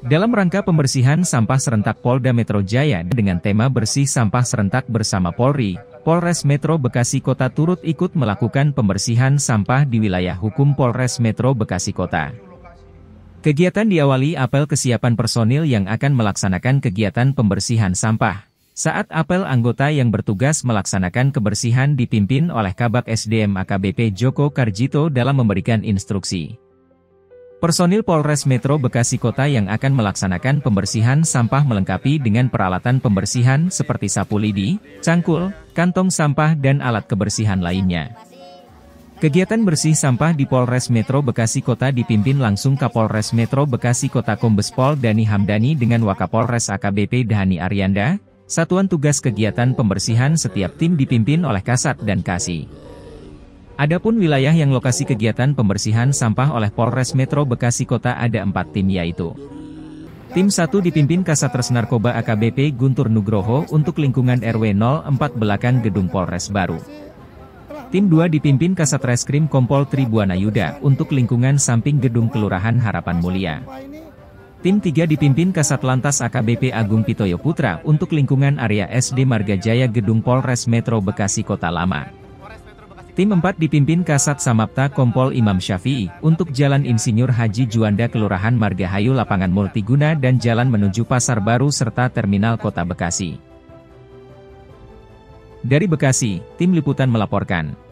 Dalam rangka pembersihan sampah serentak Polda Metro Jaya dengan tema Bersih Sampah Serentak bersama Polri, Polres Metro Bekasi Kota turut ikut melakukan pembersihan sampah di wilayah hukum Polres Metro Bekasi Kota. Kegiatan diawali apel kesiapan personil yang akan melaksanakan kegiatan pembersihan sampah. Saat apel anggota yang bertugas melaksanakan kebersihan dipimpin oleh Kabak SDM AKBP Joko Karjito dalam memberikan instruksi. Personil Polres Metro Bekasi Kota yang akan melaksanakan pembersihan sampah melengkapi dengan peralatan pembersihan seperti sapu lidi, cangkul, kantong sampah dan alat kebersihan lainnya. Kegiatan bersih sampah di Polres Metro Bekasi Kota dipimpin langsung Kapolres Metro Bekasi Kota Kombes Pol Dhani Hamdani dengan Wakapolres AKBP Dhani Aryanda. Satuan tugas kegiatan pembersihan setiap tim dipimpin oleh Kasat dan Kasi. Adapun wilayah yang lokasi kegiatan pembersihan sampah oleh Polres Metro Bekasi Kota ada 4 tim yaitu Tim 1 dipimpin Kasatres Narkoba AKBP Guntur Nugroho untuk lingkungan RW 04 belakang Gedung Polres Baru. Tim 2 dipimpin Kasatreskrim Kompol Tribuana Yuda untuk lingkungan samping Gedung Kelurahan Harapan Mulia. Tim 3 dipimpin Kasat Lantas AKBP Agung Pitoyo Putra untuk lingkungan area SD Marga Jaya Gedung Polres Metro Bekasi Kota Lama. Tim 4 dipimpin Kasat Samapta Kompol Imam Syafi'i, untuk Jalan Insinyur Haji Juanda Kelurahan Margahayu Lapangan Multiguna dan Jalan menuju Pasar Baru serta Terminal Kota Bekasi. Dari Bekasi, Tim Liputan melaporkan.